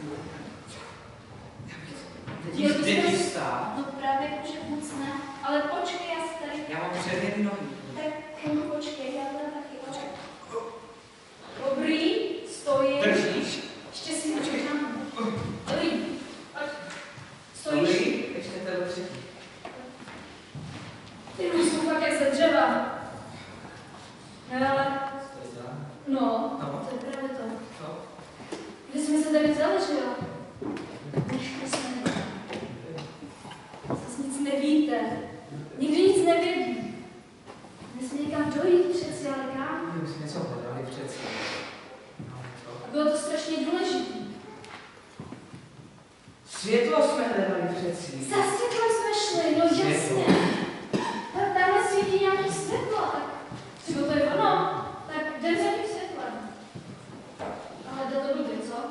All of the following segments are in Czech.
Jdi vstát. No právě jakože moc ne, ale počkej, já si tady... Já mám předěný nohy. Tak počkej, já teda taky, počkej. Dobrý, stojím. Držíš? Ještě si počkám. Dobrý, stojíš. Dobrý, ještě to třetí. Ty už jsou fakt jak ze dřeva. Ne, ale... No, to je právě to. Co? Když jsme se tady vzali, že jo? Nechte se. Zase nic nevíte. Nikdy nic nevědí. My jsme někam dojít přeci, ale kam? My jsme něco hledali přeci. A bylo to strašně důležité. Světlo jsme hledali přeci. Za světlem jsme šli, no jasně. Tamhle svítí nějaký světlo, tak třeba to je ono. Tak jdem za tím světlem. Ale jde to dobře, co?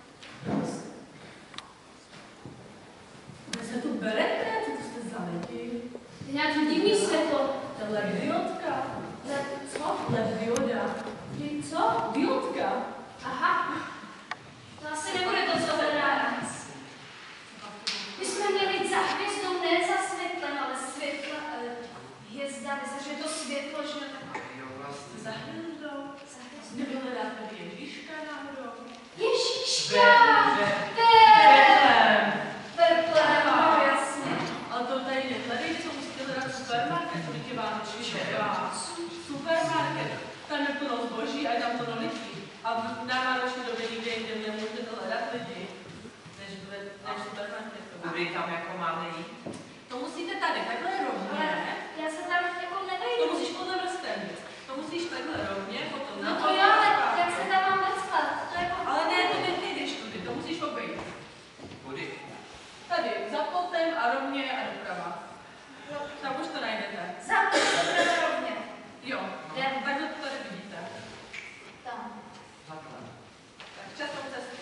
Vy se tu berete? Co to jste za lidi? Je nějaký divný světlo. To je diodka. Co? LED dioda. Co? Diodka. Aha. To asi nebude to, co hledáme. My jsme měli jít za hvězdou, ne za světlem, ale světla, hvězda, myslím, že je to světlo, že je tak... Vlastně. Za hvězdou. Za hvězdou. Nebo hledáte Ježíška náhodou? Ježíška! Betlém. Betlém, no jasně. Ale to tady nehledejte, co musíte hledat supermarket, to je vánoční doba. Supermarket. Tam je plno zboží a je tam plno lidí. A na vánoční době nikde jinde nemůžete hledat lidi, než supermarketu. A vy tam jako máme jít? To musíte tady, takhle rovně. Ale já se tam jako nevejdu. To musíš podle vrstev víc. To musíš takhle rovně, potom No to jo, ale jak se tam mám veckat? To je jako... ale ne, to nejdeš tudy, to musíš obejít. Kudy? Tady, za plotem a rovně a doprava. Tam už to najdete. Za to rovně. Jo, Jdem. takhle to tady vidíte. Tam. Takhle. Tak časnou cestu.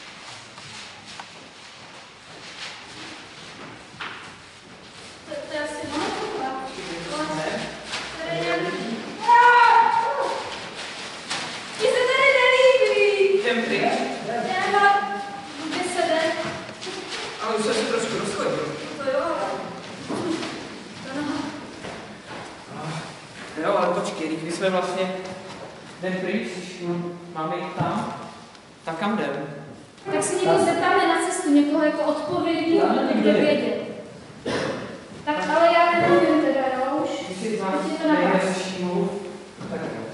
To je asi monokupa. Tady nějaký... Ti se tady nelíbí. Jdem pryč. Jdeme. Kde se jde? Ale už jsem se trošku rozchodil. To jo, ale... Jo, ale počkej, když my jsme vlastně jdem pryč, když máme jít tam, tak kam jdem? Tak se někdo zeptáme na cestu, někoho jako odpovědí, někde vědět. Tak ale já nevím teda, jo, už. Když si z vás Teď je to na vás. nejlepší mluv, tak